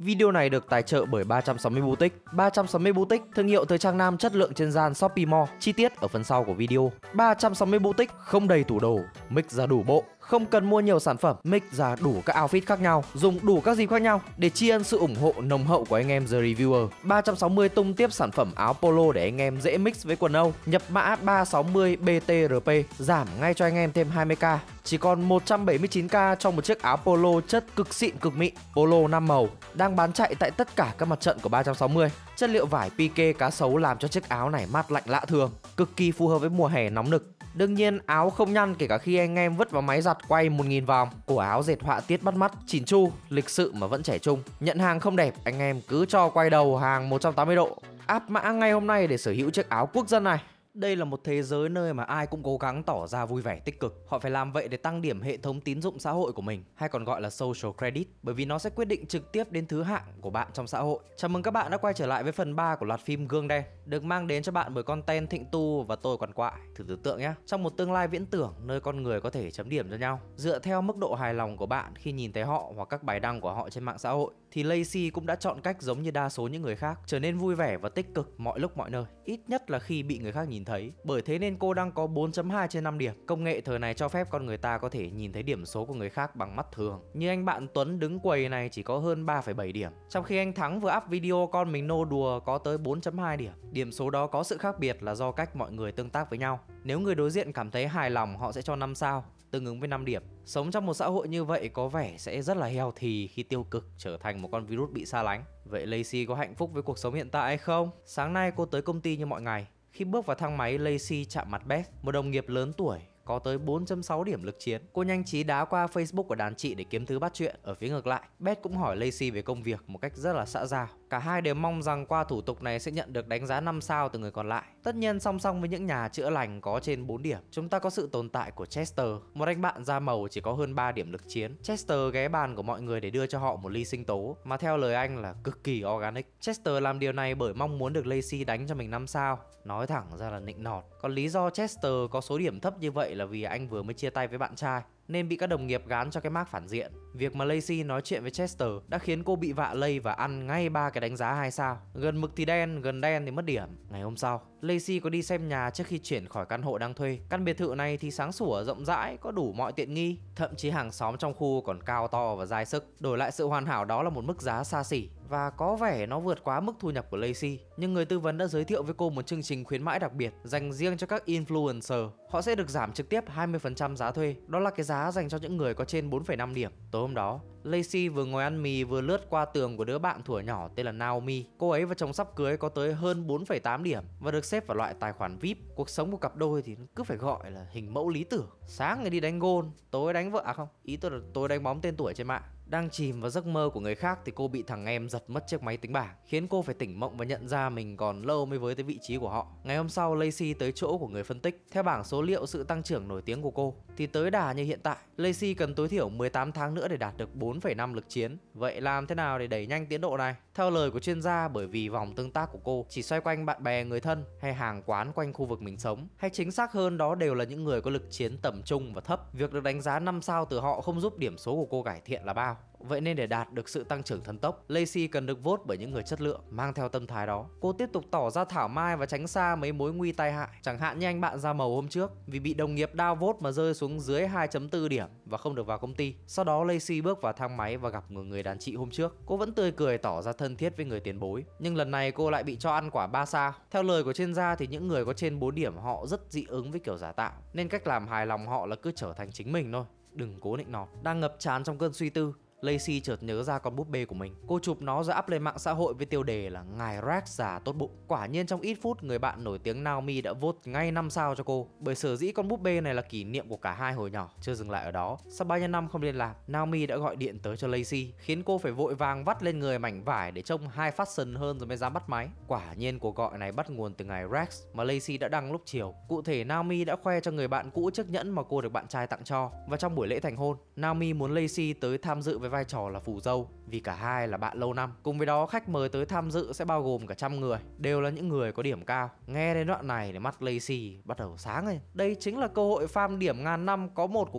Video này được tài trợ bởi 360 Boutique. 360 Boutique, thương hiệu thời trang nam chất lượng trên sàn Shopee Mall. Chi tiết ở phần sau của video. 360 Boutique không đầy tủ đồ, mix ra đủ bộ. Không cần mua nhiều sản phẩm, mix ra đủ các outfit khác nhau, dùng đủ các dịp khác nhau để tri ân sự ủng hộ nồng hậu của anh em The Reviewer. 360 tung tiếp sản phẩm áo polo để anh em dễ mix với quần Âu. Nhập mã 360 BTRP, giảm ngay cho anh em thêm 20k. Chỉ còn 179k trong một chiếc áo polo chất cực xịn cực mịn, polo 5 màu, đang bán chạy tại tất cả các mặt trận của 360. Chất liệu vải pique cá sấu làm cho chiếc áo này mát lạnh lạ thường, cực kỳ phù hợp với mùa hè nóng nực. Đương nhiên áo không nhăn kể cả khi anh em vứt vào máy giặt quay 1000 vòng. Cổ áo dệt họa tiết bắt mắt, chỉn chu, lịch sự mà vẫn trẻ trung. Nhận hàng không đẹp, anh em cứ cho quay đầu hàng 180 độ. Áp mã ngay hôm nay để sở hữu chiếc áo quốc dân này. Đây là một thế giới nơi mà ai cũng cố gắng tỏ ra vui vẻ tích cực. Họ phải làm vậy để tăng điểm hệ thống tín dụng xã hội của mình, hay còn gọi là social credit, bởi vì nó sẽ quyết định trực tiếp đến thứ hạng của bạn trong xã hội. Chào mừng các bạn đã quay trở lại với phần 3 của loạt phim Gương Đen, được mang đến cho bạn bởi content Thịnh Tu và tôi Quằn Quại. Thử tưởng tượng nhé, trong một tương lai viễn tưởng nơi con người có thể chấm điểm cho nhau dựa theo mức độ hài lòng của bạn khi nhìn thấy họ hoặc các bài đăng của họ trên mạng xã hội, thì Lacey cũng đã chọn cách giống như đa số những người khác, trở nên vui vẻ và tích cực mọi lúc mọi nơi, ít nhất là khi bị người khác nhìn thấy. Bởi thế nên cô đang có 4.2 trên 5 điểm. Công nghệ thời này cho phép con người ta có thể nhìn thấy điểm số của người khác bằng mắt thường. Như anh bạn Tuấn đứng quầy này chỉ có hơn 3,7 điểm, trong khi anh Thắng vừa up video con mình nô đùa có tới 4.2 điểm. Điểm số đó có sự khác biệt là do cách mọi người tương tác với nhau. Nếu người đối diện cảm thấy hài lòng, họ sẽ cho 5 sao, tương ứng với 5 điểm. Sống trong một xã hội như vậy có vẻ sẽ rất là healthy khi tiêu cực trở thành một con virus bị xa lánh. Vậy Lacey có hạnh phúc với cuộc sống hiện tại hay không? Sáng nay cô tới công ty như mọi ngày. Khi bước vào thang máy, Lacey chạm mặt Beth, một đồng nghiệp lớn tuổi, có tới 4.6 điểm lực chiến. Cô nhanh trí đá qua Facebook của đàn chị để kiếm thứ bắt chuyện. Ở phía ngược lại, Beth cũng hỏi Lacey về công việc một cách rất là xã giao. Cả hai đều mong rằng qua thủ tục này sẽ nhận được đánh giá 5 sao từ người còn lại. Tất nhiên song song với những nhà chữa lành có trên 4 điểm, chúng ta có sự tồn tại của Chester, một anh bạn da màu chỉ có hơn 3 điểm lực chiến. Chester ghé bàn của mọi người để đưa cho họ một ly sinh tố, mà theo lời anh là cực kỳ organic. Chester làm điều này bởi mong muốn được Lacey đánh cho mình 5 sao. Nói thẳng ra là nịnh nọt. Còn lý do Chester có số điểm thấp như vậy là vì anh vừa mới chia tay với bạn trai, nên bị các đồng nghiệp gán cho cái mác phản diện. Việc mà Lacey nói chuyện với Chester đã khiến cô bị vạ lây và ăn ngay 3 cái đánh giá 2 sao. Gần mực thì đen, gần đen thì mất điểm. Ngày hôm sau, Lacey có đi xem nhà trước khi chuyển khỏi căn hộ đang thuê. Căn biệt thự này thì sáng sủa, rộng rãi, có đủ mọi tiện nghi. Thậm chí hàng xóm trong khu còn cao to và dai sức. Đổi lại sự hoàn hảo đó là một mức giá xa xỉ, và có vẻ nó vượt quá mức thu nhập của Lacey. Nhưng người tư vấn đã giới thiệu với cô một chương trình khuyến mãi đặc biệt dành riêng cho các influencer. Họ sẽ được giảm trực tiếp 20% giá thuê. Đó là cái giá dành cho những người có trên 4,5 điểm. Tối hôm đó, Lacey vừa ngồi ăn mì vừa lướt qua tường của đứa bạn thuở nhỏ tên là Naomi. Cô ấy và chồng sắp cưới có tới hơn 4,8 điểm và được xếp vào loại tài khoản VIP. Cuộc sống của cặp đôi thì cứ phải gọi là hình mẫu lý tưởng. Sáng thì đi đánh gôn, tối đánh vợ không? Ý tôi là tối đánh bóng tên tuổi trên mạng. Đang chìm vào giấc mơ của người khác thì cô bị thằng em giật mất chiếc máy tính bảng, khiến cô phải tỉnh mộng và nhận ra mình còn lâu mới với tới vị trí của họ. Ngày hôm sau, Lacey tới chỗ của người phân tích. Theo bảng số liệu sự tăng trưởng nổi tiếng của cô thì tới đà như hiện tại, Lacey cần tối thiểu 18 tháng nữa để đạt được 4,5 lực chiến. Vậy làm thế nào để đẩy nhanh tiến độ này? Theo lời của chuyên gia, bởi vì vòng tương tác của cô chỉ xoay quanh bạn bè, người thân hay hàng quán quanh khu vực mình sống, hay chính xác hơn đó đều là những người có lực chiến tầm trung và thấp. Việc được đánh giá 5 sao từ họ không giúp điểm số của cô cải thiện là bao. Vậy nên để đạt được sự tăng trưởng thần tốc, Lacey cần được vote bởi những người chất lượng. Mang theo tâm thái đó, cô tiếp tục tỏ ra thảo mai và tránh xa mấy mối nguy tai hại. Chẳng hạn như anh bạn da màu hôm trước, vì bị đồng nghiệp down vote mà rơi xuống dưới 2.4 điểm và không được vào công ty. Sau đó Lacey bước vào thang máy và gặp người đàn chị hôm trước. Cô vẫn tươi cười tỏ ra thân thiết với người tiền bối, nhưng lần này cô lại bị cho ăn quả 3 sao. Theo lời của chuyên gia thì những người có trên 4 điểm họ rất dị ứng với kiểu giả tạo, nên cách làm hài lòng họ là cứ trở thành chính mình thôi, đừng cố nịnh nọt. Đang ngập tràn trong cơn suy tư, Lacey chợt nhớ ra con búp bê của mình. Cô chụp nó rồi up lên mạng xã hội với tiêu đề là ngài Rex già tốt bụng. Quả nhiên trong ít phút, người bạn nổi tiếng Naomi đã vote ngay 5 sao cho cô. Bởi sở dĩ con búp bê này là kỷ niệm của cả hai hồi nhỏ. Chưa dừng lại ở đó, sau bao nhiêu năm không liên lạc, Naomi đã gọi điện tới cho Lacey, khiến cô phải vội vàng vắt lên người mảnh vải để trông high fashion hơn rồi mới dám bắt máy. Quả nhiên cuộc gọi này bắt nguồn từ ngài Rex mà Lacey đã đăng lúc chiều. Cụ thể, Naomi đã khoe cho người bạn cũ chiếc nhẫn mà cô được bạn trai tặng cho. Và trong buổi lễ thành hôn, Naomi muốn Lacey tới tham dự với vai trò là phù dâu, vì cả hai là bạn lâu năm. Cùng với đó, khách mời tới tham dự sẽ bao gồm cả 100 người, đều là những người có điểm cao. Nghe đến đoạn này thì mắt Lacey bắt đầu sáng lên. Đây chính là cơ hội farm điểm ngàn năm có một của cô.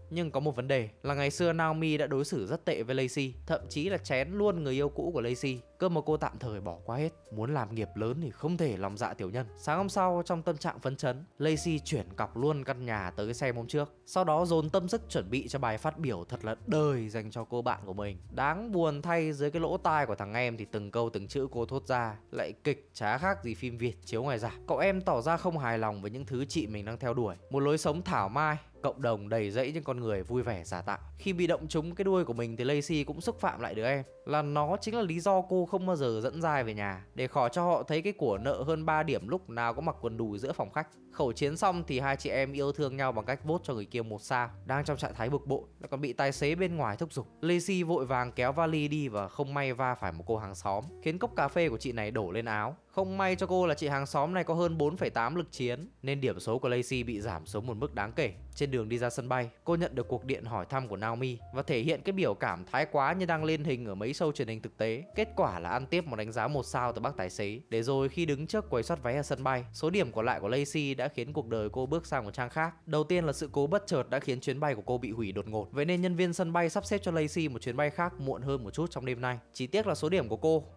Nhưng có một vấn đề là ngày xưa Naomi đã đối xử rất tệ với Lacey, thậm chí là chén luôn người yêu cũ của Lacey. Cơ mà cô tạm thời bỏ qua hết, muốn làm nghiệp lớn thì không thể lòng dạ tiểu nhân. Sáng hôm sau, trong tâm trạng phấn chấn, Lacey chuyển cọc luôn căn nhà tới xem hôm trước. Sau đó dồn tâm sức chuẩn bị cho bài phát biểu thật là đời dành cho cô bạn của mình. Đáng buồn thay, dưới cái lỗ tai của thằng em thì từng câu từng chữ cô thốt ra lại kịch chả khác gì phim Việt chiếu ngoài rạp. Cậu em tỏ ra không hài lòng với những thứ chị mình đang theo đuổi, một lối sống thảo mai, cộng đồng đầy rẫy những con người vui vẻ giả tạo. Khi bị động trúng cái đuôi của mình thì Lacey cũng xúc phạm lại đứa em, là nó chính là lý do cô không bao giờ dẫn Giai về nhà, để khỏi cho họ thấy cái của nợ hơn 3 điểm lúc nào có mặc quần đùi giữa phòng khách. Khẩu chiến xong thì hai chị em yêu thương nhau bằng cách vote cho người kia 1 sao. Đang trong trạng thái bực bội lại còn bị tài xế bên ngoài thúc giục, Lacey vội vàng kéo vali đi và không may va phải một cô hàng xóm, khiến cốc cà phê của chị này đổ lên áo. Không may cho cô là chị hàng xóm này có hơn 4,8 lực chiến, nên điểm số của Lacey bị giảm xuống một mức đáng kể. Trên đường đi ra sân bay, cô nhận được cuộc điện hỏi thăm của Naomi và thể hiện cái biểu cảm thái quá như đang lên hình ở mấy show truyền hình thực tế. Kết quả là ăn tiếp một đánh giá 1 sao từ bác tài xế. Để rồi khi đứng trước quầy soát vé ở sân bay, số điểm còn lại của Lacey đã khiến cuộc đời cô bước sang một trang khác. Đầu tiên là sự cố bất chợt đã khiến chuyến bay của cô bị hủy đột ngột, vậy nên nhân viên sân bay sắp xếp cho Lacey một chuyến bay khác muộn hơn một chút trong đêm nay. Chỉ tiếc là số điểm của cô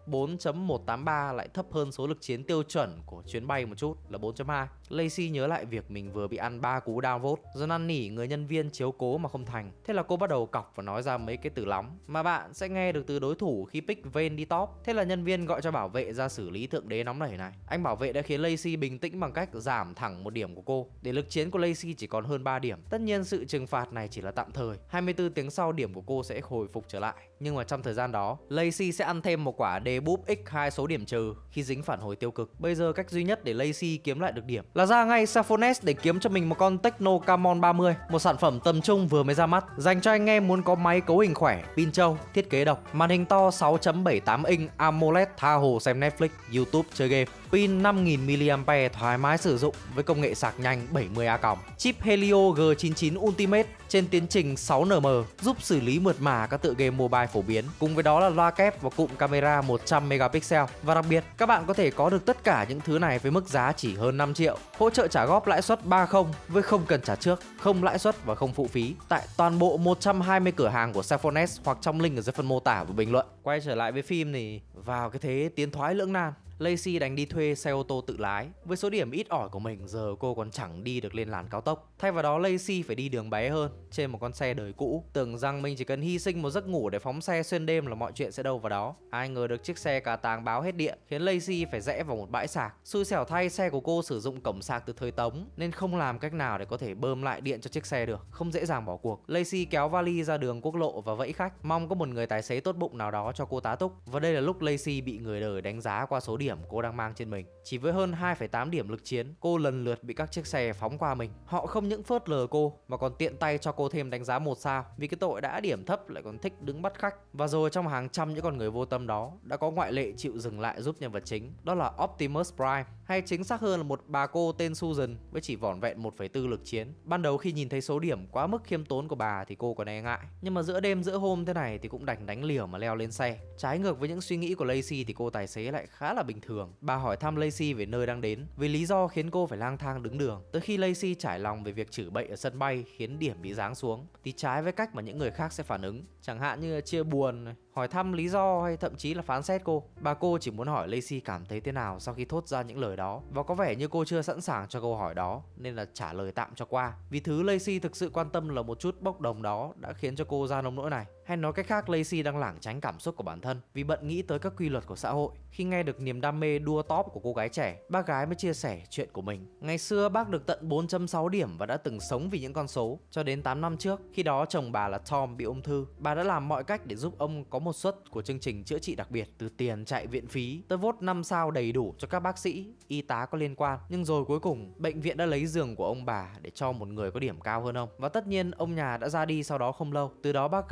4.183 lại thấp hơn số lực chiến tiêu chuẩn của chuyến bay một chút là 4.2. Lacey nhớ lại việc mình vừa bị ăn 3 cú downvote, rồi năn nỉ người nhân viên chiếu cố mà không thành. Thế là cô bắt đầu cọc và nói ra mấy cái từ lóng mà bạn sẽ nghe được từ đối thủ khi pick Vayne đi top. Thế là nhân viên gọi cho bảo vệ ra xử lý thượng đế nóng nảy này. Anh bảo vệ đã khiến Lacey bình tĩnh bằng cách giảm thẳng 1 điểm của cô, để lực chiến của Lacey chỉ còn hơn 3 điểm. Tất nhiên sự trừng phạt này chỉ là tạm thời, 24 tiếng sau điểm của cô sẽ hồi phục trở lại. Nhưng mà trong thời gian đó, Lacey sẽ ăn thêm một quả debuff x2 số điểm trừ khi dính phản hồi tiêu cực. Bây giờ cách duy nhất để Lacey kiếm lại được điểm là ra ngay Saphones để kiếm cho mình một con Tecno Camon 30, một sản phẩm tầm trung vừa mới ra mắt, dành cho anh em muốn có máy cấu hình khỏe, pin trâu, thiết kế độc, màn hình to 6.78 inch AMOLED, tha hồ xem Netflix, YouTube, chơi game. Pin 5000 mAh thoải mái sử dụng với công nghệ sạc nhanh 70A+. Chip Helio G99 Ultimate trên tiến trình 6nm giúp xử lý mượt mà các tựa game mobile phổ biến. Cùng với đó là loa kép và cụm camera 100 megapixel. Và đặc biệt, các bạn có thể có được tất cả những thứ này với mức giá chỉ hơn 5 triệu. Hỗ trợ trả góp lãi suất 30 với không cần trả trước, không lãi suất và không phụ phí tại toàn bộ 120 cửa hàng của Saphones hoặc trong link ở dưới phần mô tả và bình luận. Quay trở lại với phim thì vào cái thế tiến thoái lưỡng nan, Lacey đành đi thuê xe ô tô tự lái. Với số điểm ít ỏi của mình, giờ cô còn chẳng đi được lên làn cao tốc. Thay vào đó, Lacey phải đi đường bé hơn trên một con xe đời cũ. Tưởng rằng mình chỉ cần hy sinh một giấc ngủ để phóng xe xuyên đêm là mọi chuyện sẽ đâu vào đó. Ai ngờ được chiếc xe cà tàng báo hết điện, khiến Lacey phải rẽ vào một bãi sạc. Xui xẻo thay, xe của cô sử dụng cổng sạc từ thời Tống nên không làm cách nào để có thể bơm lại điện cho chiếc xe được. Không dễ dàng bỏ cuộc, Lacey kéo vali ra đường quốc lộ và vẫy khách, mong có một người tài xế tốt bụng nào đó cho cô tá túc. Và đây là lúc Lacey bị người đời đánh giá qua số điểm cô đang mang trên mình. Chỉ với hơn 2,8 điểm lực chiến, cô lần lượt bị các chiếc xe phóng qua mình. Họ không những phớt lờ cô mà còn tiện tay cho cô thêm đánh giá 1 sao, vì cái tội đã điểm thấp lại còn thích đứng bắt khách. Và rồi trong hàng trăm những con người vô tâm đó, đã có ngoại lệ chịu dừng lại giúp nhân vật chính, đó là Optimus Prime, hay chính xác hơn là một bà cô tên Susan với chỉ vỏn vẹn 1,4 lực chiến. Ban đầu khi nhìn thấy số điểm quá mức khiêm tốn của bà thì cô còn e ngại, nhưng mà giữa đêm giữa hôm thế này thì cũng đành đánh liều mà leo lên xe. Trái ngược với những suy nghĩ của Lacey thì cô tài xế lại khá là bình thường. Bà hỏi thăm Lacey về nơi đang đến, vì lý do khiến cô phải lang thang đứng đường. Tới khi Lacey trải lòng về việc chửi bậy ở sân bay khiến điểm bị giáng xuống, thì trái với cách mà những người khác sẽ phản ứng, chẳng hạn như chia buồn, hỏi thăm lý do hay thậm chí là phán xét bà cô chỉ muốn hỏi Lacey cảm thấy thế nào sau khi thốt ra những lời đó. Và có vẻ như cô chưa sẵn sàng cho câu hỏi đó nên là trả lời tạm cho qua. Vì thứ Lacey thực sự quan tâm là một chút bốc đồng đó đã khiến cho cô ra nông nỗi này. Hay nói cách khác, Lacey đang lảng tránh cảm xúc của bản thân vì bận nghĩ tới các quy luật của xã hội. Khi nghe được niềm đam mê đua top của cô gái trẻ, bác gái mới chia sẻ chuyện của mình. Ngày xưa bác được tận 4.6 điểm và đã từng sống vì những con số. Cho đến 8 năm trước, khi đó chồng bà là Tom bị ung thư, bà đã làm mọi cách để giúp ông có một suất của chương trình chữa trị đặc biệt, từ tiền chạy viện phí tới vote 5 sao đầy đủ cho các bác sĩ, y tá có liên quan. Nhưng rồi cuối cùng, bệnh viện đã lấy giường của ông bà để cho một người có điểm cao hơn ông. Và tất nhiên ông nhà đã ra đi sau đó không lâu. Từ đó bác gái kệ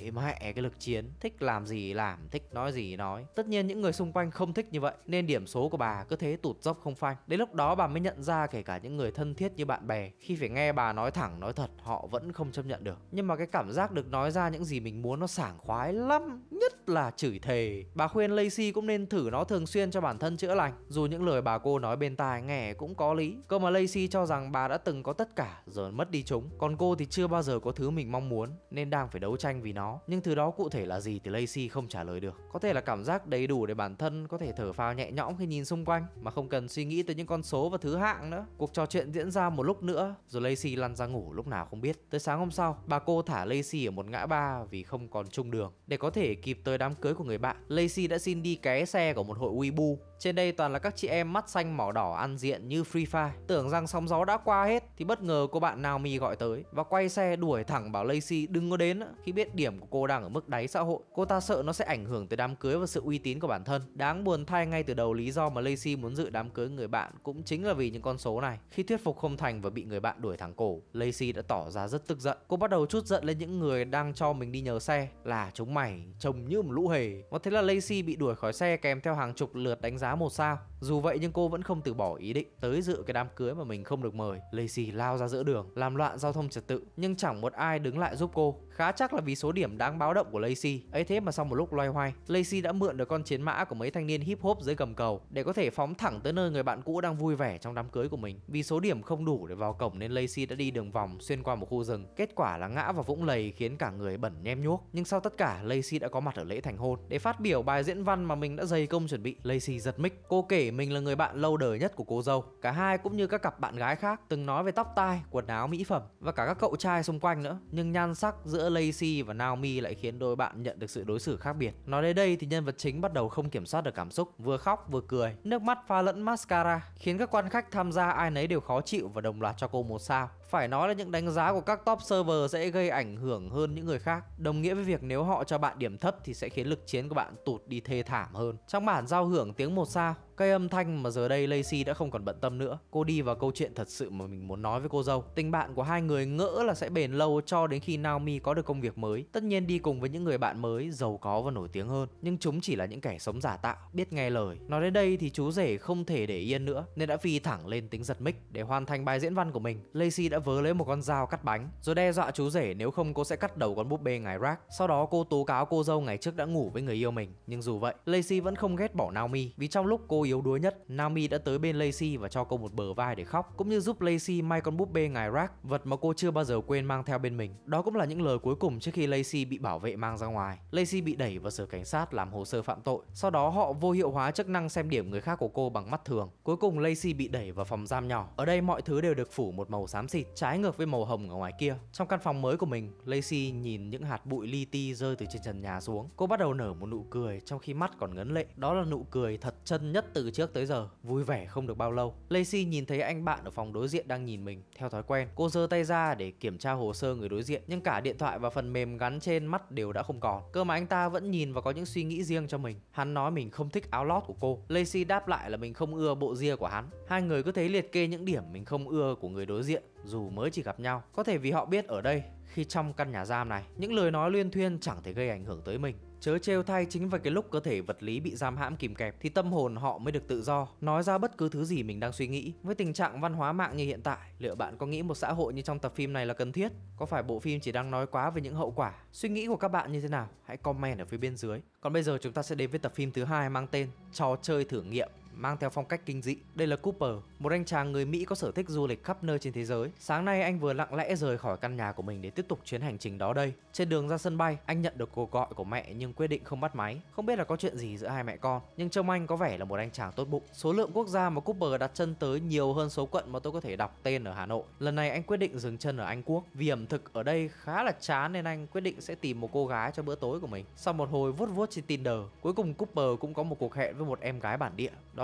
kệ mẹ cái lực chiến, thích làm gì làm, thích nói gì nói. Tất nhiên những người xung quanh không thích như vậy, nên điểm số của bà cứ thế tụt dốc không phanh. Đến lúc đó bà mới nhận ra kể cả những người thân thiết như bạn bè, khi phải nghe bà nói thẳng nói thật, họ vẫn không chấp nhận được. Nhưng mà cái cảm giác được nói ra những gì mình muốn nó sảng khoái lắm, nhất là chửi thề. Bà khuyên Lacey cũng nên thử nó thường xuyên cho bản thân chữa lành, dù những lời bà cô nói bên tai nghe cũng có lý. Cơ mà Lacey cho rằng bà đã từng có tất cả rồi mất đi chúng, còn cô thì chưa bao giờ có thứ mình mong muốn nên đang phải đấu tranh vì nó. Nhưng thứ đó cụ thể là gì thì Lacey không trả lời được. Có thể là cảm giác đầy đủ để bản thân có thể thở phào nhẹ nhõm khi nhìn xung quanh mà không cần suy nghĩ tới những con số và thứ hạng nữa. Cuộc trò chuyện diễn ra một lúc nữa rồi Lacey lăn ra ngủ lúc nào không biết. Tới sáng hôm sau, bà cô thả Lacey ở một ngã ba vì không còn chung đường. Để có thể kịp tới đám cưới của người bạn, Lacey đã xin đi ké xe của một hội Weibo. Trên đây toàn là các chị em mắt xanh mỏ đỏ ăn diện như Free Fire. Tưởng rằng sóng gió đã qua hết thì bất ngờ cô bạn Naomi gọi tới và quay xe đuổi thẳng bảo Lacey đừng có đến nữa, khi biết điểm của cô đang ở mức đáy xã hội. Cô ta sợ nó sẽ ảnh hưởng tới đám cưới và sự uy tín của bản thân. Đáng buồn thay, ngay từ đầu lý do mà Lacey muốn dự đám cưới người bạn cũng chính là vì những con số này. Khi thuyết phục không thành và bị người bạn đuổi thẳng cổ, Lacey đã tỏ ra rất tức giận. Cô bắt đầu trút giận lên những người đang cho mình đi nhờ xe là chúng mày trông như một lũ hề. Và thế là Lacey bị đuổi khỏi xe kèm theo hàng chục lượt đánh giá 1 sao. Dù vậy nhưng cô vẫn không từ bỏ ý định tới dự cái đám cưới mà mình không được mời. Lacey lao ra giữa đường làm loạn giao thông trật tự, nhưng chẳng một ai đứng lại giúp cô. Khá chắc là vì số điểm đáng báo động của Lacey. Ấy thế mà sau một lúc loay hoay, Lacey đã mượn được con chiến mã của mấy thanh niên hip hop dưới gầm cầu để có thể phóng thẳng tới nơi người bạn cũ đang vui vẻ trong đám cưới của mình. Vì số điểm không đủ để vào cổng nên Lacey đã đi đường vòng xuyên qua một khu rừng. Kết quả là ngã vào vũng lầy khiến cả người bẩn nhem nhuốc. Nhưng sau tất cả, Lacey đã có mặt ở lễ thành hôn để phát biểu bài diễn văn mà mình đã dày công chuẩn bị. Lacey giật mic, cô kể mình là người bạn lâu đời nhất của cô dâu. Cả hai cũng như các cặp bạn gái khác từng nói về tóc tai, quần áo, mỹ phẩm và cả các cậu trai xung quanh nữa. Nhưng nhan sắc giữa Lacey và Naomi lại khiến đôi bạn nhận được sự đối xử khác biệt. Nói đến đây thì nhân vật chính bắt đầu không kiểm soát được cảm xúc, vừa khóc vừa cười, nước mắt pha lẫn mascara, khiến các quan khách tham gia ai nấy đều khó chịu và đồng loạt cho cô 1 sao. Phải nói là những đánh giá của các top server sẽ gây ảnh hưởng hơn những người khác, đồng nghĩa với việc nếu họ cho bạn điểm thấp thì sẽ khiến lực chiến của bạn tụt đi thê thảm hơn. Trong bản giao hưởng tiếng 1 sao, cây âm thanh mà giờ đây Lacey đã không còn bận tâm nữa. Cô đi vào câu chuyện thật sự mà mình muốn nói với cô dâu. Tình bạn của hai người ngỡ là sẽ bền lâu cho đến khi Naomi có được công việc mới, tất nhiên đi cùng với những người bạn mới giàu có và nổi tiếng hơn. Nhưng chúng chỉ là những kẻ sống giả tạo, biết nghe lời. Nói đến đây thì chú rể không thể để yên nữa nên đã phi thẳng lên tính giật mic. Để hoàn thành bài diễn văn của mình, Lacey đã vớ lấy một con dao cắt bánh rồi đe dọa chú rể nếu không cô sẽ cắt đầu con búp bê ngài Rack. Sau đó cô tố cáo cô dâu ngày trước đã ngủ với người yêu mình. Nhưng dù vậy, Lacey vẫn không ghét bỏ Naomi, vì trong lúc cô yếu đuối nhất, Naomi đã tới bên Lacey và cho cô một bờ vai để khóc, cũng như giúp Lacey may con búp bê ngài Rack, vật mà cô chưa bao giờ quên mang theo bên mình. Đó cũng là những lời cuối cùng trước khi Lacey bị bảo vệ mang ra ngoài. Lacey bị đẩy vào sở cảnh sát làm hồ sơ phạm tội. Sau đó họ vô hiệu hóa chức năng xem điểm người khác của cô bằng mắt thường. Cuối cùng Lacey bị đẩy vào phòng giam nhỏ. Ở đây mọi thứ đều được phủ một màu xám xịt, trái ngược với màu hồng ở ngoài kia. Trong căn phòng mới của mình, Lacey nhìn những hạt bụi li ti rơi từ trên trần nhà xuống. Cô bắt đầu nở một nụ cười trong khi mắt còn ngấn lệ. Đó là nụ cười thật chân nhất từ trước tới giờ. Vui vẻ không được bao lâu, Lacey nhìn thấy anh bạn ở phòng đối diện đang nhìn mình. Theo thói quen, cô giơ tay ra để kiểm tra hồ sơ người đối diện, nhưng cả điện thoại và phần mềm gắn trên mắt đều đã không còn. Cơ mà anh ta vẫn nhìn và có những suy nghĩ riêng cho mình. Hắn nói mình không thích áo lót của cô. Lacey đáp lại là mình không ưa bộ ria của hắn. Hai người cứ thế liệt kê những điểm mình không ưa của người đối diện dù mới chỉ gặp nhau. Có thể vì họ biết ở đây, khi trong căn nhà giam này, những lời nói luyên thuyên chẳng thể gây ảnh hưởng tới mình. Chớ trêu thay, chính vào cái lúc cơ thể vật lý bị giam hãm kìm kẹp thì tâm hồn họ mới được tự do, nói ra bất cứ thứ gì mình đang suy nghĩ. Với tình trạng văn hóa mạng như hiện tại, liệu bạn có nghĩ một xã hội như trong tập phim này là cần thiết? Có phải bộ phim chỉ đang nói quá về những hậu quả? Suy nghĩ của các bạn như thế nào? Hãy comment ở phía bên dưới. Còn bây giờ chúng ta sẽ đến với tập phim thứ hai mang tên Trò chơi thử nghiệm, mang theo phong cách kinh dị. Đây là Cooper, một anh chàng người Mỹ có sở thích du lịch khắp nơi trên thế giới. Sáng nay anh vừa lặng lẽ rời khỏi căn nhà của mình để tiếp tục chuyến hành trình đó đây. Trên đường ra sân bay, anh nhận được cuộc gọi của mẹ nhưng quyết định không bắt máy. Không biết là có chuyện gì giữa hai mẹ con, nhưng trông anh có vẻ là một anh chàng tốt bụng. Số lượng quốc gia mà Cooper đặt chân tới nhiều hơn số quận mà tôi có thể đọc tên ở Hà Nội. Lần này anh quyết định dừng chân ở Anh Quốc. Vì ẩm thực ở đây khá là chán nên anh quyết định sẽ tìm một cô gái cho bữa tối của mình. Sau một hồi vuốt vuốt trên Tinder, cuối cùng Cooper cũng có một cuộc hẹn với một em gái bản địa. Đó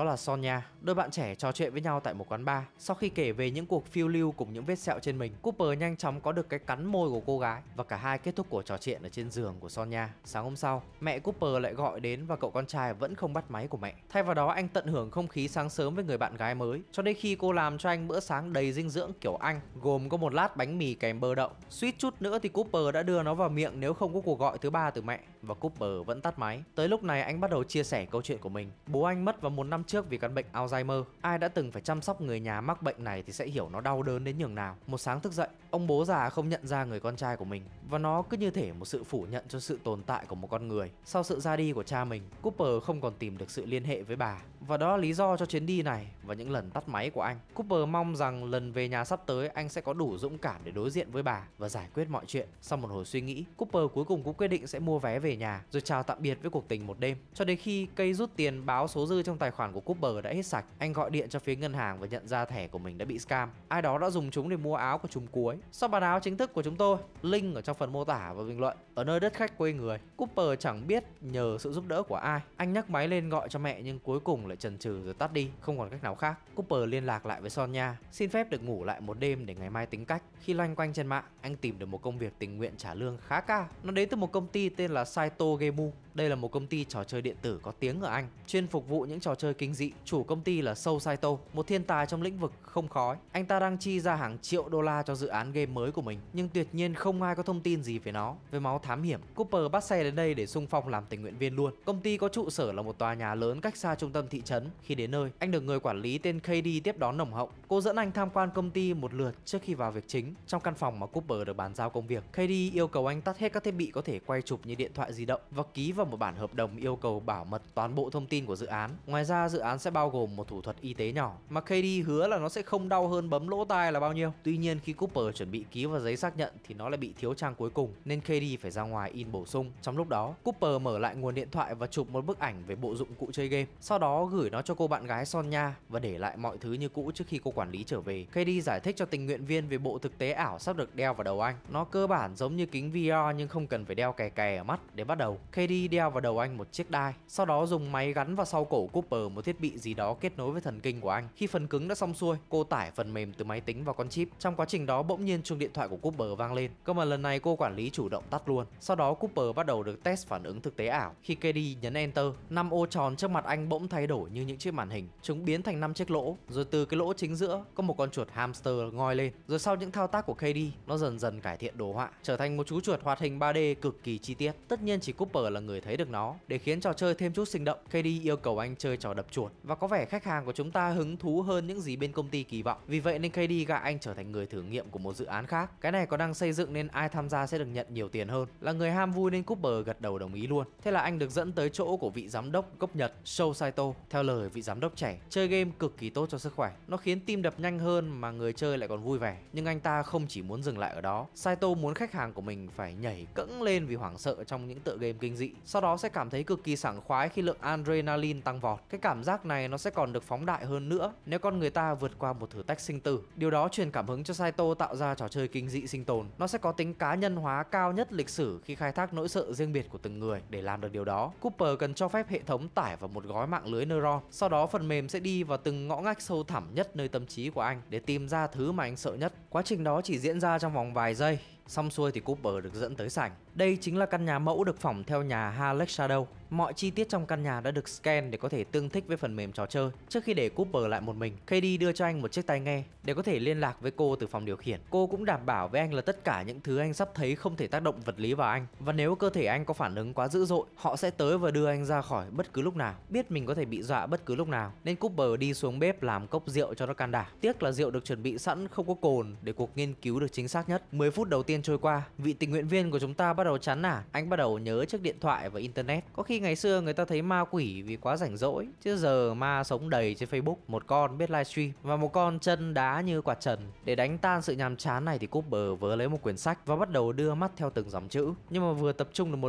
đó là Sonia. Đôi bạn trẻ trò chuyện với nhau tại một quán bar. Sau khi kể về những cuộc phiêu lưu cùng những vết sẹo trên mình, Cooper nhanh chóng có được cái cắn môi của cô gái và cả hai kết thúc cuộc trò chuyện ở trên giường của Sonia. Sáng hôm sau, mẹ Cooper lại gọi đến và cậu con trai vẫn không bắt máy của mẹ. Thay vào đó, anh tận hưởng không khí sáng sớm với người bạn gái mới, cho đến khi cô làm cho anh bữa sáng đầy dinh dưỡng kiểu Anh, gồm có một lát bánh mì kèm bơ đậu. Suýt chút nữa thì Cooper đã đưa nó vào miệng nếu không có cuộc gọi thứ ba từ mẹ, và Cooper vẫn tắt máy. Tới lúc này anh bắt đầu chia sẻ câu chuyện của mình. Bố anh mất vào 1 năm trước vì căn bệnh Alzheimer. Ai đã từng phải chăm sóc người nhà mắc bệnh này thì sẽ hiểu nó đau đớn đến nhường nào. Một sáng thức dậy, ông bố già không nhận ra người con trai của mình, và nó cứ như thể một sự phủ nhận cho sự tồn tại của một con người. Sau sự ra đi của cha mình, Cooper không còn tìm được sự liên hệ với bà, và đó là lý do cho chuyến đi này và những lần tắt máy của anh. Cooper mong rằng lần về nhà sắp tới anh sẽ có đủ dũng cảm để đối diện với bà và giải quyết mọi chuyện. Sau một hồi suy nghĩ, Cooper cuối cùng cũng quyết định sẽ mua vé về nhà rồi chào tạm biệt với cuộc tình một đêm. Cho đến khi cây rút tiền báo số dư trong tài khoản của Cooper đã hết sạch, anh gọi điện cho phía ngân hàng và nhận ra thẻ của mình đã bị scam. Ai đó đã dùng chúng để mua áo của trùm cuối. Sau bản áo chính thức của chúng tôi, link ở trong phần mô tả và bình luận. Ở nơi đất khách quê người, Cooper chẳng biết nhờ sự giúp đỡ của ai. Anh nhấc máy lên gọi cho mẹ nhưng cuối cùng lại chần chừ rồi tắt đi, không còn cách nào khác. Cooper liên lạc lại với Sonia, xin phép được ngủ lại một đêm để ngày mai tính cách. Khi loanh quanh trên mạng, anh tìm được một công việc tình nguyện trả lương khá cao. Nó đến từ một công ty tên là Saito Gemu. Đây là một công ty trò chơi điện tử có tiếng ở Anh, chuyên phục vụ những trò chơi kinh dị. Chủ công ty là Sou Saito, một thiên tài trong lĩnh vực không khói. Anh ta đang chi ra hàng triệu đô la cho dự án game mới của mình, nhưng tuyệt nhiên không ai có thông tin gì về nó. Với máu thám hiểm, Cooper bắt xe đến đây để xung phong làm tình nguyện viên luôn. Công ty có trụ sở là một tòa nhà lớn cách xa trung tâm thị trấn. Khi đến nơi, anh được người quản lý tên Katie tiếp đón nồng hậu. Cô dẫn anh tham quan công ty một lượt trước khi vào việc chính. Trong căn phòng mà Cooper được bàn giao công việc, Katie yêu cầu anh tắt hết các thiết bị có thể quay chụp như điện thoại di động và ký vào một bản hợp đồng yêu cầu bảo mật toàn bộ thông tin của dự án. Ngoài ra, dự án sẽ bao gồm một thủ thuật y tế nhỏ mà Katie hứa là nó sẽ không đau hơn bấm lỗ tai là bao nhiêu. Tuy nhiên, khi Cooper chuẩn bị ký vào giấy xác nhận thì nó lại bị thiếu trang cuối cùng, nên Katie phải ra ngoài in bổ sung. Trong lúc đó, Cooper mở lại nguồn điện thoại và chụp một bức ảnh về bộ dụng cụ chơi game. Sau đó gửi nó cho cô bạn gái Sonia và để lại mọi thứ như cũ trước khi cô quản lý trở về. Katie giải thích cho tình nguyện viên về bộ thực tế ảo sắp được đeo vào đầu anh. Nó cơ bản giống như kính VR nhưng không cần phải đeo kè kè ở mắt. Để bắt đầu, Katie đeo vào đầu anh một chiếc đai, sau đó dùng máy gắn vào sau cổ Cooper một thiết bị gì đó kết nối với thần kinh của anh. Khi phần cứng đã xong xuôi, cô tải phần mềm từ máy tính vào con chip. Trong quá trình đó, bỗng nhiên chuông điện thoại của Cooper vang lên. Cơ mà lần này cô quản lý chủ động tắt luôn. Sau đó Cooper bắt đầu được test phản ứng thực tế ảo. Khi Katie nhấn Enter, 5 ô tròn trước mặt anh bỗng thay đổi như những chiếc màn hình. Chúng biến thành 5 chiếc lỗ, rồi từ cái lỗ chính giữa có một con chuột hamster ngoi lên. Rồi sau những thao tác của Katie, nó dần dần cải thiện đồ họa, trở thành một chú chuột hoạt hình 3D cực kỳ chi tiết. Tất nhiên chỉ Cooper là người thấy được nó. Để khiến trò chơi thêm chút sinh động, Katie yêu cầu anh chơi trò đập chuột, và có vẻ khách hàng của chúng ta hứng thú hơn những gì bên công ty kỳ vọng. Vì vậy nên Katie gạ anh trở thành người thử nghiệm của một dự án khác. Cái này có đang xây dựng nên ai tham gia sẽ được nhận nhiều tiền hơn. Là người ham vui nên Cooper gật đầu đồng ý luôn. Thế là anh được dẫn tới chỗ của vị giám đốc gốc Nhật Sou Saito. Theo lời vị giám đốc trẻ, chơi game cực kỳ tốt cho sức khỏe. Nó khiến tim đập nhanh hơn mà người chơi lại còn vui vẻ. Nhưng anh ta không chỉ muốn dừng lại ở đó. Saito muốn khách hàng của mình phải nhảy cẫng lên vì hoảng sợ trong những tựa game kinh dị. Sau đó sẽ cảm thấy cực kỳ sảng khoái khi lượng adrenaline tăng vọt. Cái cảm giác này nó sẽ còn được phóng đại hơn nữa nếu con người ta vượt qua một thử thách sinh tử. Điều đó truyền cảm hứng cho Saito tạo ra trò chơi kinh dị sinh tồn. Nó sẽ có tính cá nhân hóa cao nhất lịch sử khi khai thác nỗi sợ riêng biệt của từng người. Để làm được điều đó, Cooper cần cho phép hệ thống tải vào một gói mạng lưới neuron. Sau đó phần mềm sẽ đi vào từng ngõ ngách sâu thẳm nhất nơi tâm trí của anh để tìm ra thứ mà anh sợ nhất. Quá trình đó chỉ diễn ra trong vòng vài giây. Xong xuôi thì Cooper được dẫn tới sảnh. Đây chính là căn nhà mẫu được phỏng theo nhà Halleck Shadow. Mọi chi tiết trong căn nhà đã được scan để có thể tương thích với phần mềm trò chơi. Trước khi để Cooper lại một mình, Katie đưa cho anh một chiếc tai nghe để có thể liên lạc với cô từ phòng điều khiển. Cô cũng đảm bảo với anh là tất cả những thứ anh sắp thấy không thể tác động vật lý vào anh, và nếu cơ thể anh có phản ứng quá dữ dội, họ sẽ tới và đưa anh ra khỏi bất cứ lúc nào. Biết mình có thể bị dọa bất cứ lúc nào nên Cooper đi xuống bếp làm cốc rượu cho nó can đảm. Tiếc là rượu được chuẩn bị sẵn không có cồn để cuộc nghiên cứu được chính xác nhất. 10 phút đầu tiên trôi qua, vị tình nguyện viên của chúng ta bắt đầu chán nản. Anh bắt đầu nhớ chiếc điện thoại và internet. Có khi ngày xưa người ta thấy ma quỷ vì quá rảnh rỗi, chứ giờ ma sống đầy trên Facebook. Một con biết livestream và một con chân đá như quạt trần. Để đánh tan sự nhàm chán này thì Cooper vớ lấy một quyển sách và bắt đầu đưa mắt theo từng dòng chữ. Nhưng mà vừa tập trung được một lúc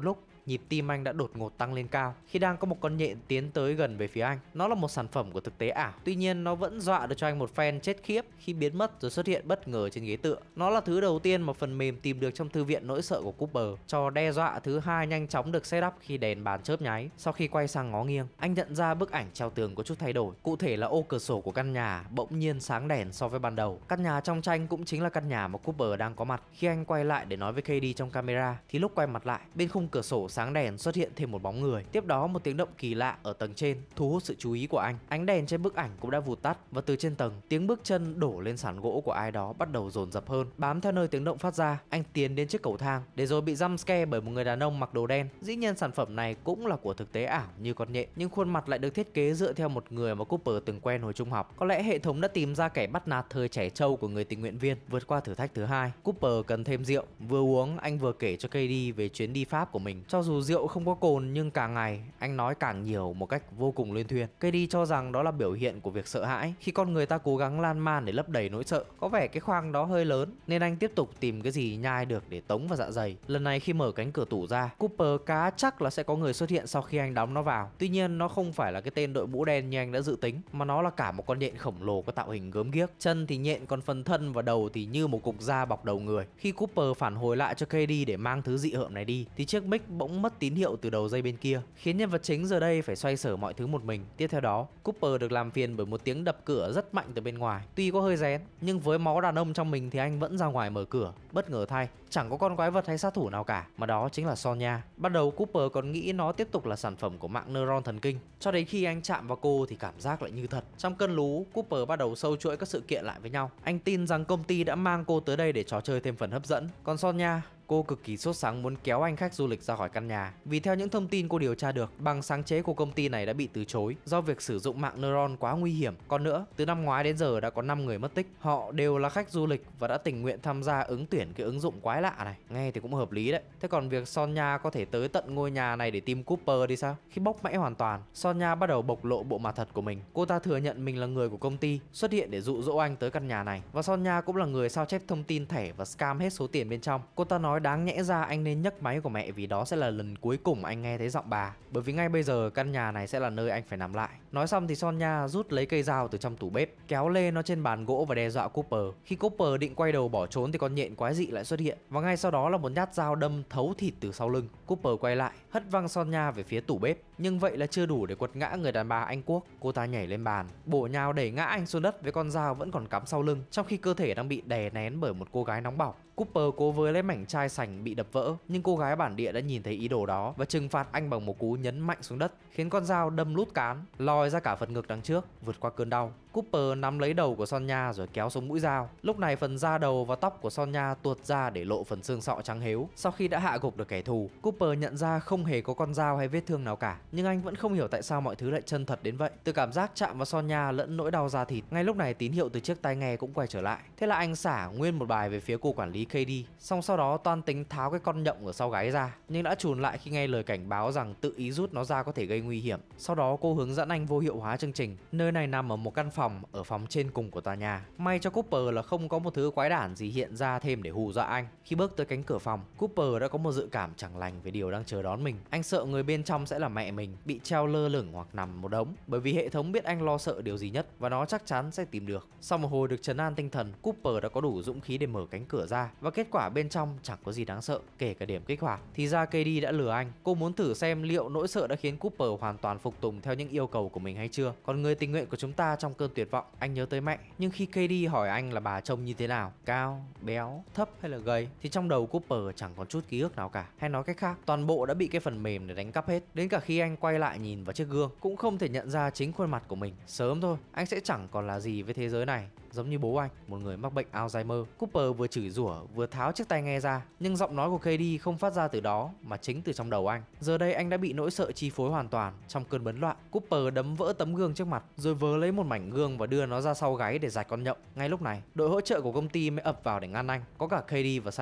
nhịp tim anh đã đột ngột tăng lên cao khi đang có một con nhện tiến tới gần về phía anh. Nó là một sản phẩm của thực tế ảo, tuy nhiên nó vẫn dọa được cho anh một phen chết khiếp khi biến mất rồi xuất hiện bất ngờ trên ghế tựa. Nó là thứ đầu tiên mà phần mềm tìm được trong thư viện nỗi sợ của Cooper. Trò đe dọa thứ hai nhanh chóng được setup khi đèn bàn chớp nháy. Sau khi quay sang ngó nghiêng, anh nhận ra bức ảnh treo tường có chút thay đổi. Cụ thể là ô cửa sổ của căn nhà bỗng nhiên sáng đèn so với ban đầu. Căn nhà trong tranh cũng chính là căn nhà mà Cooper đang có mặt. Khi anh quay lại để nói với Katie trong camera thì lúc quay mặt lại, bên khung cửa sổ sáng đèn xuất hiện thêm một bóng người. Tiếp đó một tiếng động kỳ lạ ở tầng trên thu hút sự chú ý của anh. Ánh đèn trên bức ảnh cũng đã vụt tắt và từ trên tầng, tiếng bước chân đổ lên sàn gỗ của ai đó bắt đầu dồn dập hơn. Bám theo nơi tiếng động phát ra, anh tiến đến chiếc cầu thang để rồi bị jump scare bởi một người đàn ông mặc đồ đen. Dĩ nhiên sản phẩm này cũng là của thực tế ảo như con nhện, nhưng khuôn mặt lại được thiết kế dựa theo một người mà Cooper từng quen hồi trung học. Có lẽ hệ thống đã tìm ra kẻ bắt nạt thời trẻ trâu của người tình nguyện viên. Vượt qua thử thách thứ hai, Cooper cần thêm rượu. Vừa uống, anh vừa kể cho Katie về chuyến đi Pháp của mình. Cho dù rượu không có cồn nhưng càng ngày anh nói càng nhiều một cách vô cùng luyên thuyên. Katie cho rằng đó là biểu hiện của việc sợ hãi khi con người ta cố gắng lan man để lấp đầy nỗi sợ. Có vẻ cái khoang đó hơi lớn nên anh tiếp tục tìm cái gì nhai được để tống vào dạ dày. Lần này khi mở cánh cửa tủ ra, Cooper cá chắc là sẽ có người xuất hiện sau khi anh đóng nó vào. Tuy nhiên nó không phải là cái tên đội mũ đen như anh đã dự tính, mà nó là cả một con nhện khổng lồ có tạo hình gớm ghiếc. Chân thì nhện, còn phần thân và đầu thì như một cục da bọc đầu người. Khi Cooper phản hồi lại cho Katie để mang thứ dị hợm này đi thì chiếc mic bỗng mất tín hiệu từ đầu dây bên kia, khiến nhân vật chính giờ đây phải xoay sở mọi thứ một mình. Tiếp theo đó, Cooper được làm phiền bởi một tiếng đập cửa rất mạnh từ bên ngoài. Tuy có hơi rén, nhưng với máu đàn ông trong mình thì anh vẫn ra ngoài mở cửa. Bất ngờ thay, chẳng có con quái vật hay sát thủ nào cả, mà đó chính là Sonia. Ban đầu Cooper còn nghĩ nó tiếp tục là sản phẩm của mạng neuron thần kinh, cho đến khi anh chạm vào cô thì cảm giác lại như thật. Trong cơn lú, Cooper bắt đầu sâu chuỗi các sự kiện lại với nhau. Anh tin rằng công ty đã mang cô tới đây để trò chơi thêm phần hấp dẫn. Còn Sonia, cô cực kỳ sốt sắng muốn kéo anh khách du lịch ra khỏi căn nhà, vì theo những thông tin cô điều tra được, bằng sáng chế của công ty này đã bị từ chối do việc sử dụng mạng neuron quá nguy hiểm. Còn nữa, từ năm ngoái đến giờ đã có 5 người mất tích. Họ đều là khách du lịch và đã tình nguyện tham gia ứng tuyển cái ứng dụng quái lạ này. Nghe thì cũng hợp lý đấy. Thế còn việc Sonia có thể tới tận ngôi nhà này để tìm Cooper đi sao? Khi bóc mẽ hoàn toàn, Sonia bắt đầu bộc lộ bộ mặt thật của mình. Cô ta thừa nhận mình là người của công ty, xuất hiện để dụ dỗ anh tới căn nhà này. Và Sonia cũng là người sao chép thông tin thẻ và scam hết số tiền bên trong. Cô ta nói đáng nhẽ ra anh nên nhấc máy của mẹ vì đó sẽ là lần cuối cùng anh nghe thấy giọng bà, bởi vì ngay bây giờ căn nhà này sẽ là nơi anh phải nằm lại. Nói xong thì Sonia rút lấy cây dao từ trong tủ bếp, kéo lê nó trên bàn gỗ và đe dọa Cooper. Khi Cooper định quay đầu bỏ trốn thì con nhện quái dị lại xuất hiện, và ngay sau đó là một nhát dao đâm thấu thịt từ sau lưng. Cooper quay lại, hất văng Sonia về phía tủ bếp, nhưng vậy là chưa đủ để quật ngã người đàn bà Anh Quốc. Cô ta nhảy lên bàn, bổ nhào đẩy ngã anh xuống đất với con dao vẫn còn cắm sau lưng, trong khi cơ thể đang bị đè nén bởi một cô gái nóng bỏng. Cooper cố với lấy mảnh chai sành bị đập vỡ, nhưng cô gái bản địa đã nhìn thấy ý đồ đó và trừng phạt anh bằng một cú nhấn mạnh xuống đất, khiến con dao đâm lút cán, lòi ra cả phần ngực đằng trước. Vượt qua cơn đau, Cooper nắm lấy đầu của Sonia rồi kéo xuống mũi dao. Lúc này phần da đầu và tóc của Sonia tuột ra để lộ phần xương sọ trắng hếu. Sau khi đã hạ gục được kẻ thù, Cooper nhận ra không hề có con dao hay vết thương nào cả, nhưng anh vẫn không hiểu tại sao mọi thứ lại chân thật đến vậy. Từ cảm giác chạm vào Sonia lẫn nỗi đau da thịt, ngay lúc này tín hiệu từ chiếc tai nghe cũng quay trở lại. Thế là anh xả nguyên một bài về phía cô quản lý Katie, xong sau đó toan tính tháo cái con nhộng ở sau gáy ra, nhưng đã chùn lại khi nghe lời cảnh báo rằng tự ý rút nó ra có thể gây nguy hiểm. Sau đó cô hướng dẫn anh vô hiệu hóa chương trình. Nơi này nằm ở một căn phòng ở phòng trên cùng của tòa nhà. May cho Cooper là không có một thứ quái đản gì hiện ra thêm để hù dọa anh. Khi bước tới cánh cửa phòng, Cooper đã có một dự cảm chẳng lành về điều đang chờ đón mình. Anh sợ người bên trong sẽ là mẹ mình, bị treo lơ lửng hoặc nằm một đống, bởi vì hệ thống biết anh lo sợ điều gì nhất và nó chắc chắn sẽ tìm được. Sau một hồi được trấn an tinh thần, Cooper đã có đủ dũng khí để mở cánh cửa ra, và kết quả bên trong chẳng có gì đáng sợ, kể cả điểm kích hoạt. Thì ra Katie đã lừa anh. Cô muốn thử xem liệu nỗi sợ đã khiến Cooper hoàn toàn phục tùng theo những yêu cầu của mình hay chưa. Còn người tình nguyện của chúng ta trong cơn tuyệt vọng, anh nhớ tới mẹ. Nhưng khi Katie hỏi anh là bà trông như thế nào, cao, béo, thấp hay là gầy, thì trong đầu Cooper chẳng còn chút ký ức nào cả. Hay nói cách khác, toàn bộ đã bị cái phần mềm để đánh cắp hết. Đến cả khi anh quay lại nhìn vào chiếc gương, cũng không thể nhận ra chính khuôn mặt của mình. Sớm thôi, anh sẽ chẳng còn là gì với thế giới này, giống như bố anh, một người mắc bệnh Alzheimer. Cooper vừa chửi rủa vừa tháo chiếc tai nghe ra, nhưng giọng nói của Katie không phát ra từ đó mà chính từ trong đầu anh. Giờ đây anh đã bị nỗi sợ chi phối hoàn toàn. Trong cơn bấn loạn, Cooper đấm vỡ tấm gương trước mặt, rồi vớ lấy một mảnh gương và đưa nó ra sau gáy để rạch con nhộng. Ngay lúc này, đội hỗ trợ của công ty mới ập vào để ngăn anh, có cả Katie và Saito.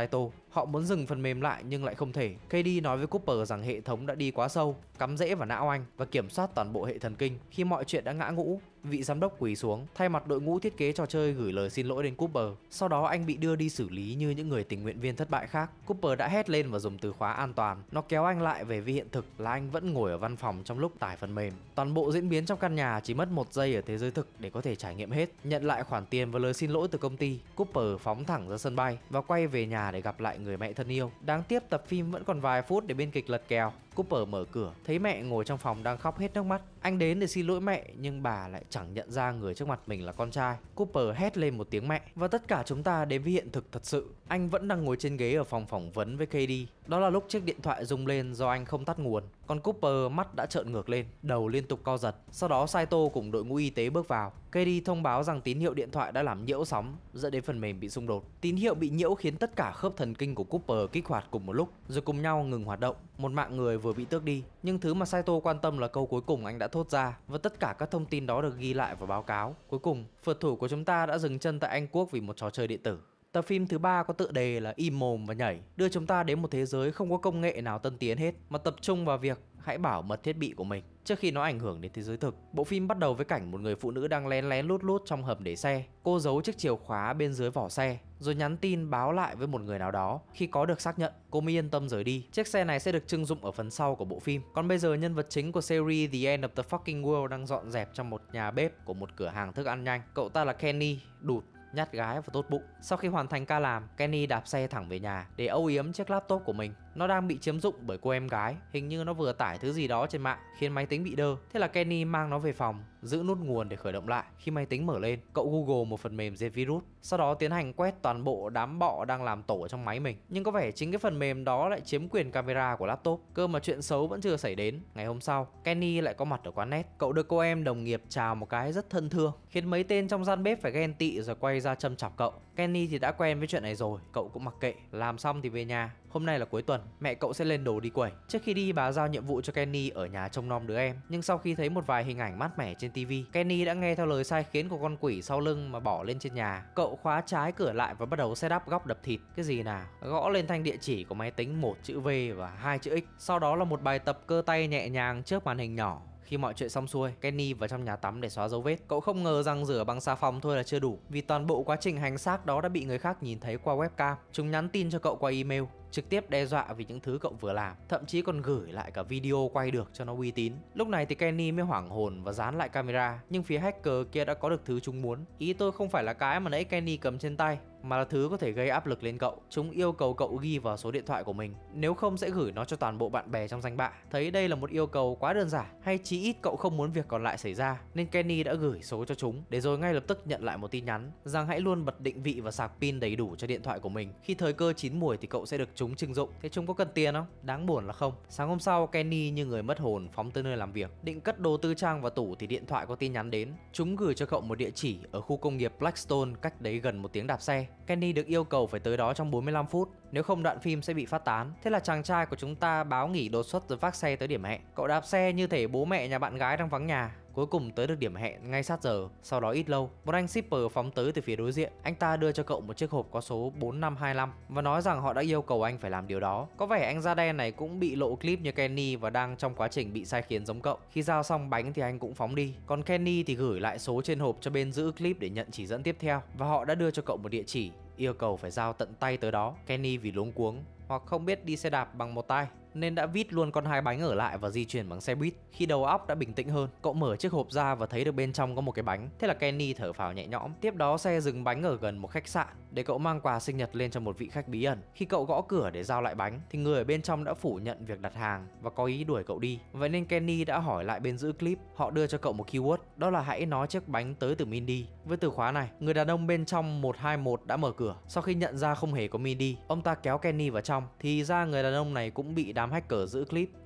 Họ muốn dừng phần mềm lại nhưng lại không thể. KD nói với Cooper rằng hệ thống đã đi quá sâu, cắm rễ vào não anh và kiểm soát toàn bộ hệ thần kinh. Khi mọi chuyện đã ngã ngũ, vị giám đốc quỳ xuống, thay mặt đội ngũ thiết kế trò chơi gửi lời xin lỗi đến Cooper. Sau đó anh bị đưa đi xử lý như những người tình nguyện viên thất bại khác. Cooper đã hét lên và dùng từ khóa an toàn. Nó kéo anh lại về với hiện thực là anh vẫn ngồi ở văn phòng trong lúc tải phần mềm. Toàn bộ diễn biến trong căn nhà chỉ mất 1 giây ở thế giới thực để có thể trải nghiệm hết. Nhận lại khoản tiền và lời xin lỗi từ công ty, Cooper phóng thẳng ra sân bay và quay về nhà để gặp lại người mẹ thân yêu. Đáng tiếc tập phim vẫn còn vài phút để biên kịch lật kèo. Cooper mở cửa, thấy mẹ ngồi trong phòng đang khóc hết nước mắt. Anh đến để xin lỗi mẹ nhưng bà lại chẳng nhận ra người trước mặt mình là con trai. Cooper hét lên một tiếng mẹ và tất cả chúng ta đến với hiện thực thật sự. Anh vẫn đang ngồi trên ghế ở phòng phỏng vấn với KD. Đó là lúc chiếc điện thoại rung lên do anh không tắt nguồn. Còn Cooper mắt đã trợn ngược lên, đầu liên tục co giật. Sau đó Saito cùng đội ngũ y tế bước vào. KD thông báo rằng tín hiệu điện thoại đã làm nhiễu sóng, dẫn đến phần mềm bị xung đột. Tín hiệu bị nhiễu khiến tất cả khớp thần kinh của Cooper kích hoạt cùng một lúc, rồi cùng nhau ngừng hoạt động. Một mạng người vừa bị tước đi. Nhưng thứ mà Saito quan tâm là câu cuối cùng anh đã thốt ra, và tất cả các thông tin đó được ghi lại vào báo cáo. Cuối cùng, phượt thủ của chúng ta đã dừng chân tại Anh Quốc vì một trò chơi điện tử. Tập phim thứ 3 có tựa đề là Im mồm và nhảy, đưa chúng ta đến một thế giới không có công nghệ nào tân tiến hết, mà tập trung vào việc hãy bảo mật thiết bị của mình trước khi nó ảnh hưởng đến thế giới thực. Bộ phim bắt đầu với cảnh một người phụ nữ đang lén lén lút lút trong hầm để xe. Cô giấu chiếc chìa khóa bên dưới vỏ xe, rồi nhắn tin báo lại với một người nào đó. Khi có được xác nhận, cô mới yên tâm rời đi. Chiếc xe này sẽ được trưng dụng ở phần sau của bộ phim. Còn bây giờ nhân vật chính của series The End of the Fucking World đang dọn dẹp trong một nhà bếp của một cửa hàng thức ăn nhanh. Cậu ta là Kenny, đụt, nhát gái và tốt bụng. Sau khi hoàn thành ca làm, Kenny đạp xe thẳng về nhà để âu yếm chiếc laptop của mình. Nó đang bị chiếm dụng bởi cô em gái. Hình như nó vừa tải thứ gì đó trên mạng khiến máy tính bị đơ. Thế là Kenny mang nó về phòng, giữ nút nguồn để khởi động lại. Khi máy tính mở lên, cậu Google một phần mềm diệt virus, sau đó tiến hành quét toàn bộ đám bọ đang làm tổ trong máy mình. Nhưng có vẻ chính cái phần mềm đó lại chiếm quyền camera của laptop. Cơ mà chuyện xấu vẫn chưa xảy đến. Ngày hôm sau, Kenny lại có mặt ở quán net. Cậu được cô em đồng nghiệp chào một cái rất thân thương, khiến mấy tên trong gian bếp phải ghen tị rồi quay ra châm chọc cậu. Kenny thì đã quen với chuyện này rồi, cậu cũng mặc kệ. Làm xong thì về nhà. Hôm nay là cuối tuần, mẹ cậu sẽ lên đồ đi quẩy. Trước khi đi, bà giao nhiệm vụ cho Kenny ở nhà trông nom đứa em. Nhưng sau khi thấy một vài hình ảnh mát mẻ trên TV, Kenny đã nghe theo lời sai khiến của con quỷ sau lưng mà bỏ lên trên nhà. Cậu khóa trái cửa lại và bắt đầu setup góc đập thịt. Cái gì nào? Gõ lên thanh địa chỉ của máy tính 1 chữ V và 2 chữ X. Sau đó là một bài tập cơ tay nhẹ nhàng trước màn hình nhỏ. Khi mọi chuyện xong xuôi, Kenny vào trong nhà tắm để xóa dấu vết. Cậu không ngờ rằng rửa bằng xà phòng thôi là chưa đủ, vì toàn bộ quá trình hành xác đó đã bị người khác nhìn thấy qua webcam. Chúng nhắn tin cho cậu qua email, trực tiếp đe dọa vì những thứ cậu vừa làm, thậm chí còn gửi lại cả video quay được cho nó uy tín. Lúc này thì Kenny mới hoảng hồn và dán lại camera, nhưng phía hacker kia đã có được thứ chúng muốn. Ý tôi không phải là cái mà nãy Kenny cầm trên tay, mà là thứ có thể gây áp lực lên cậu. Chúng yêu cầu cậu ghi vào số điện thoại của mình, nếu không sẽ gửi nó cho toàn bộ bạn bè trong danh bạ. Thấy đây là một yêu cầu quá đơn giản, hay chí ít cậu không muốn việc còn lại xảy ra, nên Kenny đã gửi số cho chúng, để rồi ngay lập tức nhận lại một tin nhắn rằng hãy luôn bật định vị và sạc pin đầy đủ cho điện thoại của mình. Khi thời cơ chín muồi thì cậu sẽ được chúng trưng dụng. Thế chúng có cần tiền không? Đáng buồn là không. Sáng hôm sau, Kenny như người mất hồn phóng tới nơi làm việc, định cất đồ tư trang vào tủ thì điện thoại có tin nhắn đến. Chúng gửi cho cậu một địa chỉ ở khu công nghiệp Blackstone, cách đấy gần 1 tiếng đạp xe. Kenny được yêu cầu phải tới đó trong 45 phút, nếu không đoạn phim sẽ bị phát tán. Thế là chàng trai của chúng ta báo nghỉ đột xuất rồi vác xe tới điểm hẹn. Cậu đạp xe như thể bố mẹ nhà bạn gái đang vắng nhà. Cuối cùng tới được điểm hẹn ngay sát giờ. Sau đó ít lâu, một anh shipper phóng tới từ phía đối diện. Anh ta đưa cho cậu một chiếc hộp có số 4525 và nói rằng họ đã yêu cầu anh phải làm điều đó. Có vẻ anh da đen này cũng bị lộ clip như Kenny và đang trong quá trình bị sai khiến giống cậu. Khi giao xong bánh thì anh cũng phóng đi. Còn Kenny thì gửi lại số trên hộp cho bên giữ clip để nhận chỉ dẫn tiếp theo, và họ đã đưa cho cậu một địa chỉ, yêu cầu phải giao tận tay tới đó. Kenny vì luống cuống hoặc không biết đi xe đạp bằng một tay nên đã vít luôn con 2 bánh ở lại và di chuyển bằng xe buýt. Khi đầu óc đã bình tĩnh hơn, cậu mở chiếc hộp ra và thấy được bên trong có một cái bánh. Thế là Kenny thở phào nhẹ nhõm. Tiếp đó xe dừng bánh ở gần một khách sạn để cậu mang quà sinh nhật lên cho một vị khách bí ẩn. Khi cậu gõ cửa để giao lại bánh thì người ở bên trong đã phủ nhận việc đặt hàng và có ý đuổi cậu đi. Vậy nên Kenny đã hỏi lại bên giữ clip. Họ đưa cho cậu một keyword, đó là hãy nói chiếc bánh tới từ Mindy. Với từ khóa này, người đàn ông bên trong 121 đã mở cửa. Sau khi nhận ra không hề có Mindy, ông ta kéo Kenny vào trong. Thì ra người đàn ông này cũng bị đám hacker giữ clip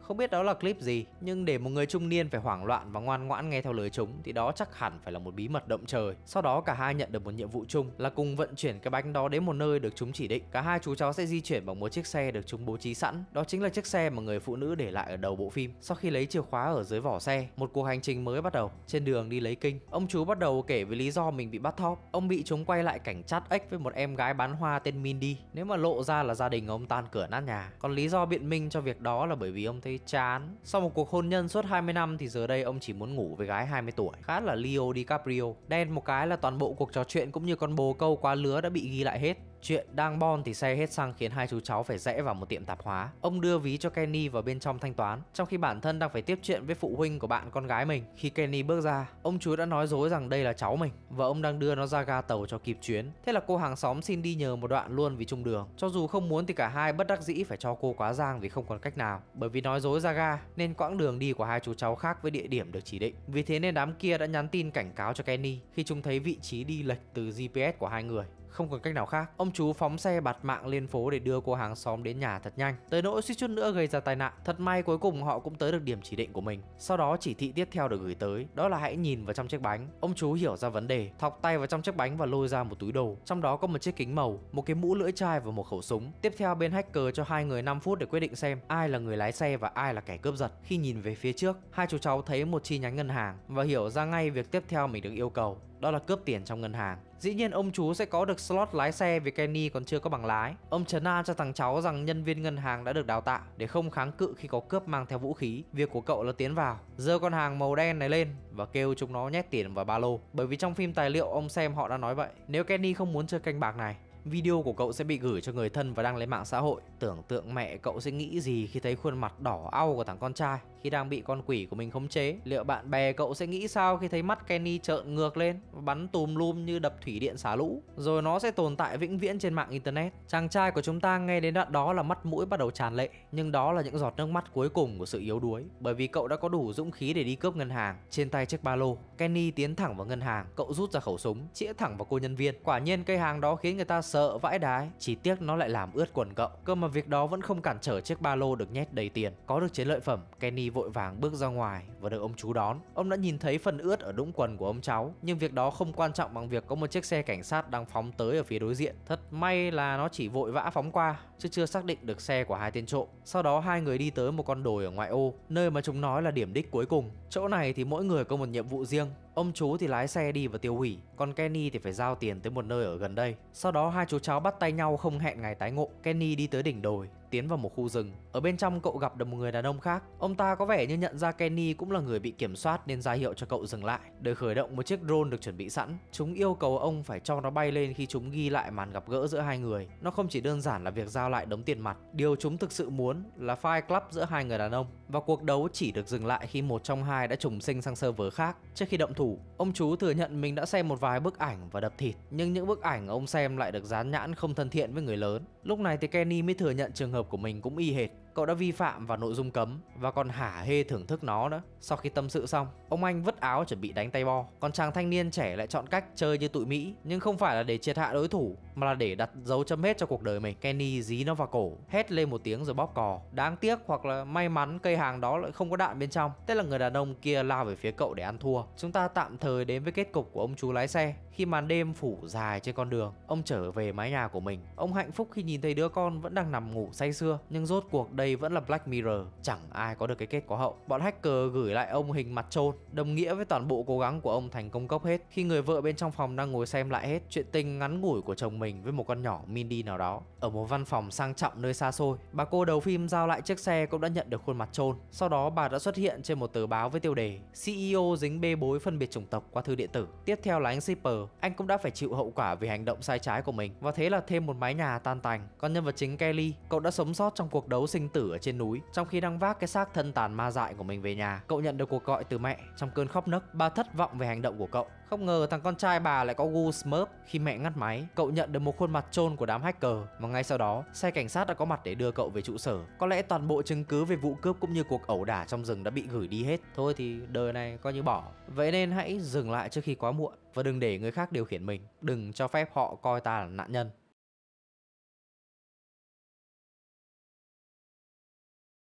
Không biết đó là clip gì, nhưng để một người trung niên phải hoảng loạn và ngoan ngoãn nghe theo lời chúng thì đó chắc hẳn phải là một bí mật động trời. Sau đó cả hai nhận được một nhiệm vụ chung là cùng vận chuyển cái bánh đó đến một nơi được chúng chỉ định. Cả hai chú cháu sẽ di chuyển bằng một chiếc xe được chúng bố trí sẵn. Đó chính là chiếc xe mà người phụ nữ để lại ở đầu bộ phim. Sau khi lấy chìa khóa ở dưới vỏ xe, một cuộc hành trình mới bắt đầu. Trên đường đi lấy kinh, ông chú bắt đầu kể với lý do mình bị bắt thóp. Ông bị chúng quay lại cảnh chát ếch với một em gái bán hoa tên Mindy. Nếu mà lộ ra là gia đình ông tan cửa nát nhà. Còn lý do biện minh cho việc đó là bởi vì ông thấy chán. Sau một cuộc hôn nhân suốt 20 năm thì giờ đây ông chỉ muốn ngủ với gái 20 tuổi, khá là Leo DiCaprio. Đen một cái là toàn bộ cuộc trò chuyện cũng như con bồ câu quá lứa đã bị ghi lại hết. Chuyện đang bon thì xe hết xăng khiến hai chú cháu phải rẽ vào một tiệm tạp hóa. Ông đưa ví cho Kenny vào bên trong thanh toán, trong khi bản thân đang phải tiếp chuyện với phụ huynh của bạn con gái mình. Khi Kenny bước ra, ông chú đã nói dối rằng đây là cháu mình và ông đang đưa nó ra ga tàu cho kịp chuyến. Thế là cô hàng xóm xin đi nhờ một đoạn luôn vì chung đường. Cho dù không muốn thì cả hai bất đắc dĩ phải cho cô quá giang vì không còn cách nào. Bởi vì nói dối ra ga nên quãng đường đi của hai chú cháu khác với địa điểm được chỉ định. Vì thế nên đám kia đã nhắn tin cảnh cáo cho Kenny khi chúng thấy vị trí đi lệch từ GPS của hai người. Không còn cách nào khác, ông chú phóng xe bạt mạng lên phố để đưa cô hàng xóm đến nhà thật nhanh, tới nỗi suýt chút nữa gây ra tai nạn. Thật may cuối cùng họ cũng tới được điểm chỉ định của mình. Sau đó chỉ thị tiếp theo được gửi tới, đó là hãy nhìn vào trong chiếc bánh. Ông chú hiểu ra vấn đề, thọc tay vào trong chiếc bánh và lôi ra một túi đồ. Trong đó có một chiếc kính màu, một cái mũ lưỡi chai và một khẩu súng. Tiếp theo bên hacker cho hai người 5 phút để quyết định xem ai là người lái xe và ai là kẻ cướp giật. Khi nhìn về phía trước, hai chú cháu thấy một chi nhánh ngân hàng và hiểu ra ngay việc tiếp theo mình được yêu cầu, đó là cướp tiền trong ngân hàng. Dĩ nhiên ông chú sẽ có được slot lái xe vì Kenny còn chưa có bằng lái. Ông trấn an cho thằng cháu rằng nhân viên ngân hàng đã được đào tạo để không kháng cự khi có cướp mang theo vũ khí. Việc của cậu là tiến vào, giơ con hàng màu đen này lên và kêu chúng nó nhét tiền vào ba lô. Bởi vì trong phim tài liệu ông xem họ đã nói vậy. Nếu Kenny không muốn chơi canh bạc này, video của cậu sẽ bị gửi cho người thân và đăng lên mạng xã hội. Tưởng tượng mẹ cậu sẽ nghĩ gì khi thấy khuôn mặt đỏ au của thằng con trai khi đang bị con quỷ của mình khống chế. Liệu bạn bè cậu sẽ nghĩ sao khi thấy mắt Kenny trợn ngược lên và bắn tùm lum như đập thủy điện xả lũ? Rồi nó sẽ tồn tại vĩnh viễn trên mạng internet. Chàng trai của chúng ta nghe đến đoạn đó là mắt mũi bắt đầu tràn lệ. Nhưng đó là những giọt nước mắt cuối cùng của sự yếu đuối, bởi vì cậu đã có đủ dũng khí để đi cướp ngân hàng. Trên tay chiếc ba lô, Kenny tiến thẳng vào ngân hàng. Cậu rút ra khẩu súng, chĩa thẳng vào cô nhân viên. Quả nhiên cây hàng đó khiến người ta sợ vãi đái. Chỉ tiếc nó lại làm ướt quần cậu. Cơ mà việc đó vẫn không cản trở chiếc ba lô được nhét đầy tiền. Có được chiến lợi phẩm, Kenny vội vàng bước ra ngoài và được ông chú đón. Ông đã nhìn thấy phần ướt ở đũng quần của ông cháu, nhưng việc đó không quan trọng bằng việc có một chiếc xe cảnh sát đang phóng tới ở phía đối diện. Thật may là nó chỉ vội vã phóng qua, chứ chưa xác định được xe của hai tên trộm. Sau đó hai người đi tới một con đồi ở ngoại ô, nơi mà chúng nói là điểm đích cuối cùng. Chỗ này thì mỗi người có một nhiệm vụ riêng. Ông chú thì lái xe đi và tiêu hủy, còn Kenny thì phải giao tiền tới một nơi ở gần đây. Sau đó hai chú cháu bắt tay nhau không hẹn ngày tái ngộ. Kenny đi tới đỉnh đồi, tiến vào một khu rừng. Ở bên trong cậu gặp được một người đàn ông khác. Ông ta có vẻ như nhận ra Kenny cũng là người bị kiểm soát nên ra hiệu cho cậu dừng lại để khởi động một chiếc drone được chuẩn bị sẵn. Chúng yêu cầu ông phải cho nó bay lên khi chúng ghi lại màn gặp gỡ giữa hai người. Nó không chỉ đơn giản là việc giao lại đống tiền mặt, điều chúng thực sự muốn là Fight Club giữa hai người đàn ông. Và cuộc đấu chỉ được dừng lại khi một trong hai đã trùng sinh sang server khác. Trước khi động thủ, ông chú thừa nhận mình đã xem một vài bức ảnh và đập thịt, nhưng những bức ảnh ông xem lại được dán nhãn không thân thiện với người lớn. Lúc này thì Kenny mới thừa nhận trường hợp của mình cũng y hệt. Cậu đã vi phạm vào nội dung cấm và còn hả hê thưởng thức nó nữa. Sau khi tâm sự xong, ông anh vứt áo chuẩn bị đánh tay bo. Còn chàng thanh niên trẻ lại chọn cách chơi như tụi Mỹ, nhưng không phải là để triệt hạ đối thủ mà là để đặt dấu chấm hết cho cuộc đời mình. Kenny dí nó vào cổ, hét lên một tiếng rồi bóp cò. Đáng tiếc hoặc là may mắn cây hàng đó lại không có đạn bên trong. Thế là người đàn ông kia lao về phía cậu để ăn thua. Chúng ta tạm thời đến với kết cục của ông chú lái xe. Khi màn đêm phủ dài trên con đường, ông trở về mái nhà của mình. Ông hạnh phúc khi nhìn thấy đứa con vẫn đang nằm ngủ say sưa. Nhưng rốt cuộc đây vẫn là Black Mirror, chẳng ai có được cái kết có hậu. Bọn hacker gửi lại ông hình mặt trôn, đồng nghĩa với toàn bộ cố gắng của ông thành công cốc hết. Khi người vợ bên trong phòng đang ngồi xem lại hết chuyện tình ngắn ngủi của chồng mình với một con nhỏ Mindy nào đó ở một văn phòng sang trọng nơi xa xôi, bà cô đầu phim giao lại chiếc xe cũng đã nhận được khuôn mặt trôn. Sau đó bà đã xuất hiện trên một tờ báo với tiêu đề CEO dính bê bối phân biệt chủng tộc qua thư điện tử. Tiếp theo là anh shipper, anh cũng đã phải chịu hậu quả vì hành động sai trái của mình, và thế là thêm một mái nhà tan tành. Còn nhân vật chính Kelly, cậu đã sống sót trong cuộc đấu sinh tử ở trên núi. Trong khi đang vác cái xác thân tàn ma dại của mình về nhà, cậu nhận được cuộc gọi từ mẹ. Trong cơn khóc nấc, bà thất vọng về hành động của cậu. Không ngờ thằng con trai bà lại có gu Smurf. Khi mẹ ngắt máy, cậu nhận được một khuôn mặt trôn của đám hacker, và ngay sau đó xe cảnh sát đã có mặt để đưa cậu về trụ sở. Có lẽ toàn bộ chứng cứ về vụ cướp cũng như cuộc ẩu đả trong rừng đã bị gửi đi hết. Thôi thì đời này coi như bỏ. Vậy nên hãy dừng lại trước khi quá muộn, và đừng để người khác điều khiển mình. Đừng cho phép họ coi ta là nạn nhân.